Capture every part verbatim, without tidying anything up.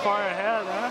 far ahead, huh?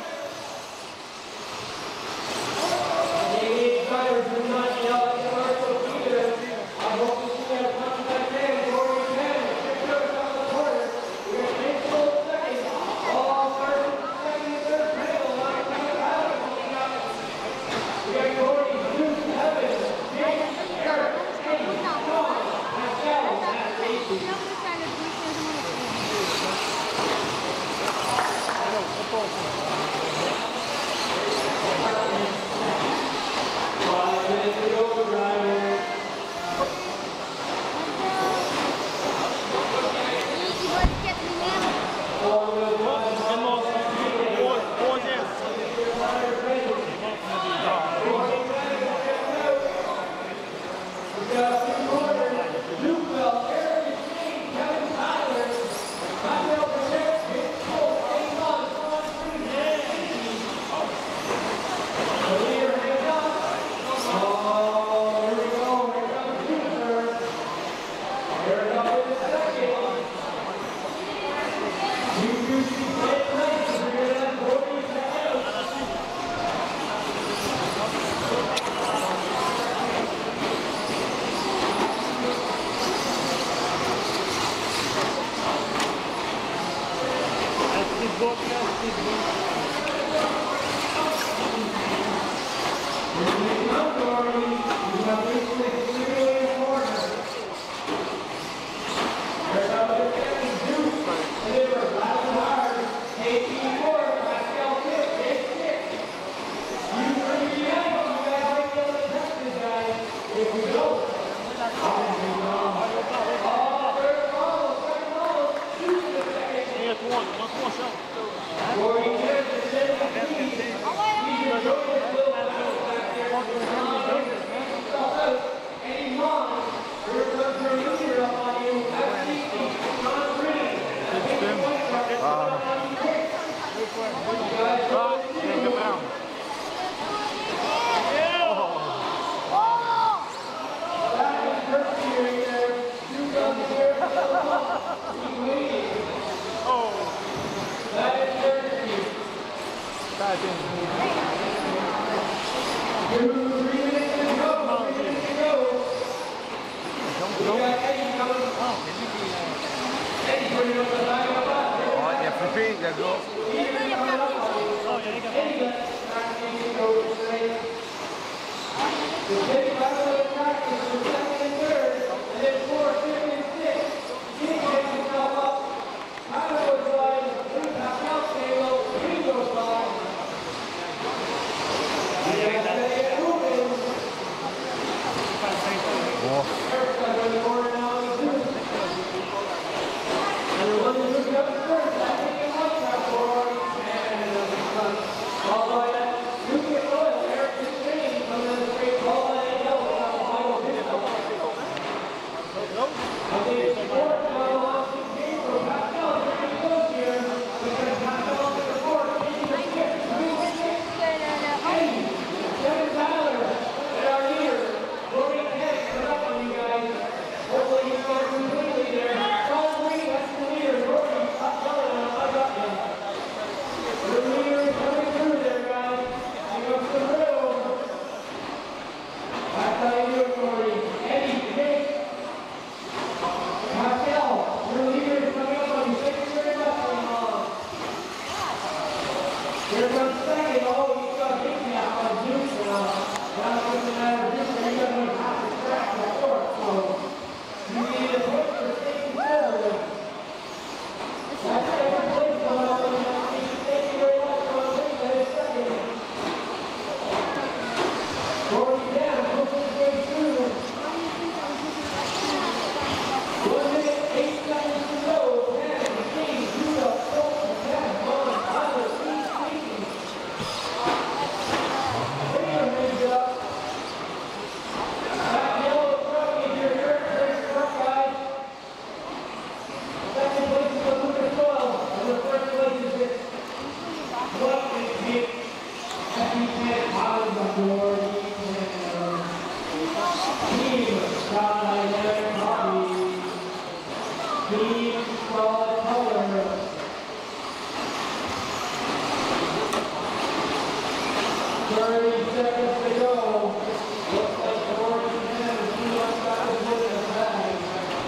thirty seconds to go. Looks like Jordan Tim is too much got his foot in his bag.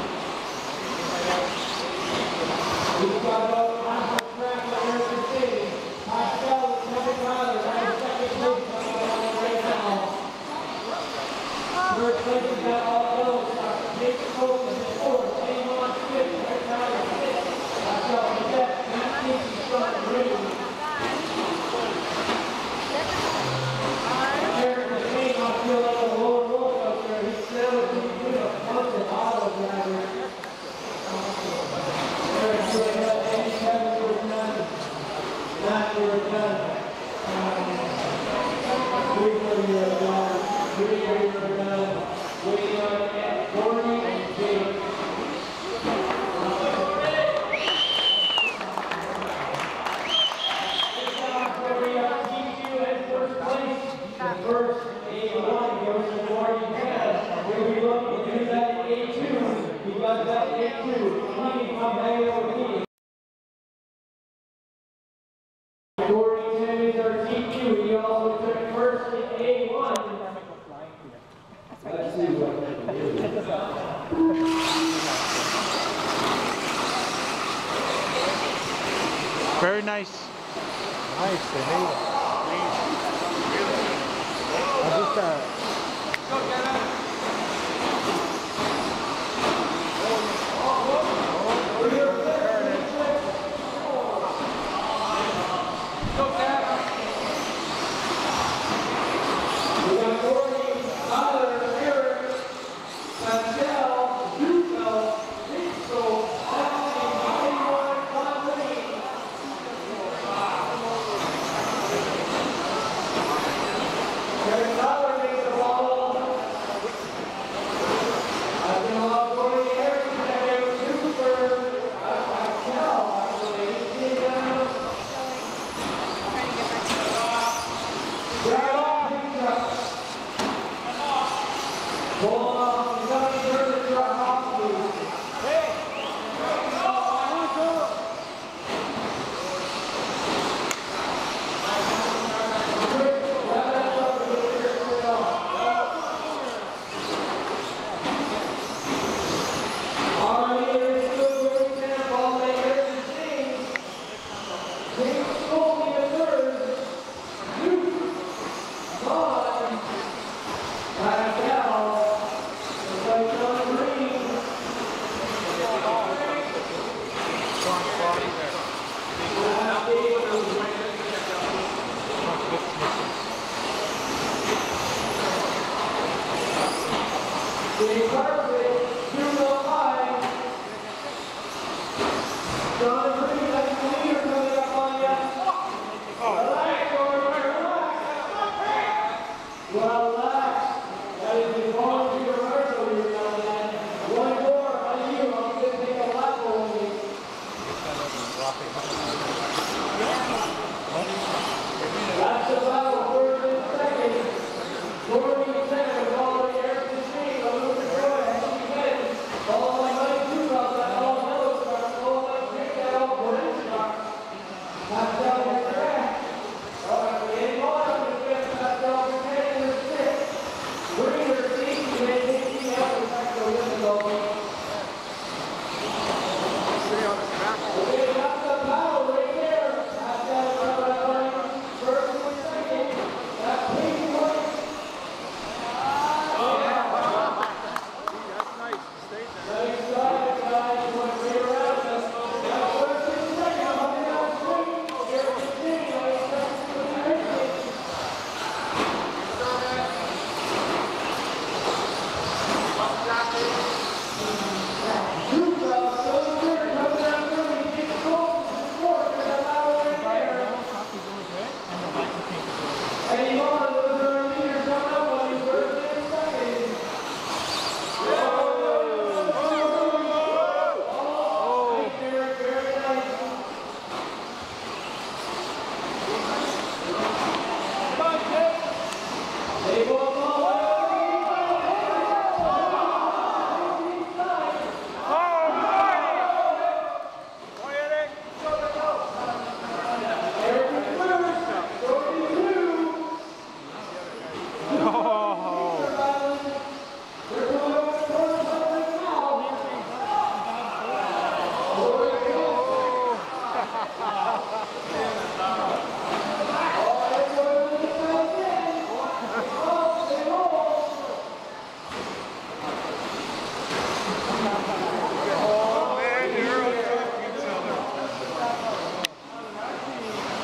We've got about half a track on American City. Pascal is Kevin Tyler, right second place right now. Third place is got all those. Jake Cope is in fourth. Amon fifth. Kevin Tyler sixth. Pascal Cadet, Matt Casey, front green. Eric McCain must feel like a lower road out there. He's still a good bunch of auto drivers. Eric Jordan, Andy Kevin were done. Matt were done. Three for you are done. Three for you are done. Waiting on Gordy and Jake. First, A one goes to Gordy Canada. Here we look, we'll do that in A two. He got that in A two. Coming from A O D. Gordy Canada is our T Q. He also took first in A one. Let's see what that is. Very nice. Nice, they made it. I just, uh... Go get it! Go get it! We got Gordy, Tyler, Eric, Pascal, Duco, Nico, Ashley, Anyone, Conley. Kevin Tyler makes the ball. I've been allowed Gordy Eric to have two for Pascal, actually. He's down. Grab off, pick up. Pull off, he's up to turn the truck off, please. Hey! That's about a word in a second. Gordy Canada is already Eric McCain, a little bit short, and he wins. All like ninety-two about that, all yellow truck, all like pick that all green truck. That's down the track. All right, we ain't going to get that down the track in the six. Green or six, you may take the other back to the window. Okay, that's the battle right there. That's that line. First and second. That's pink one. That's nice. Stay there. Nice drive, guys. You want to stay around? That's first and second. Coming down straight. Here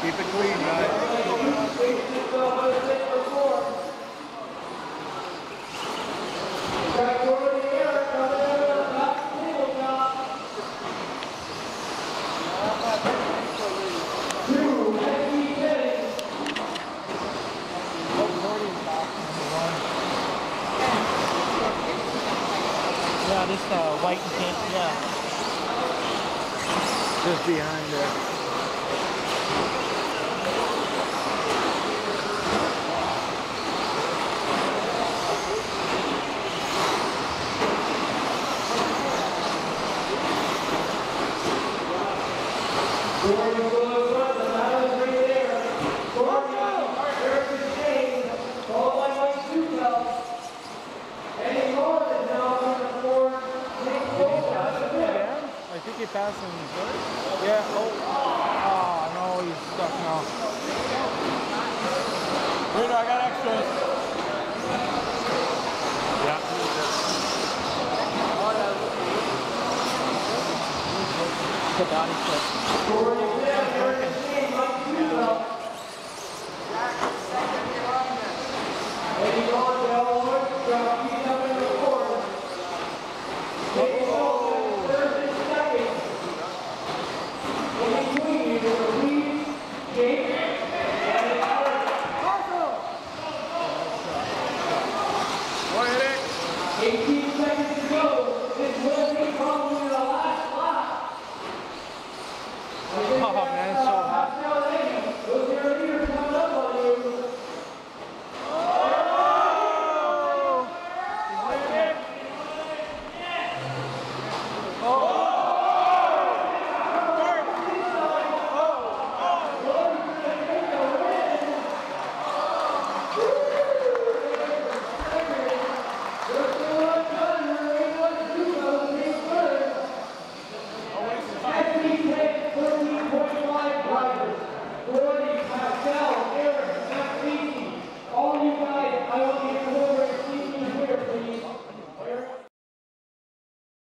Keep it clean, guys. Yeah, this uh, white and pink, yeah. Just behind there. I think he passed him third. Yeah. Oh. Oh no, he's stuck now. Wait, no, I got extras. Yeah. Put body clip.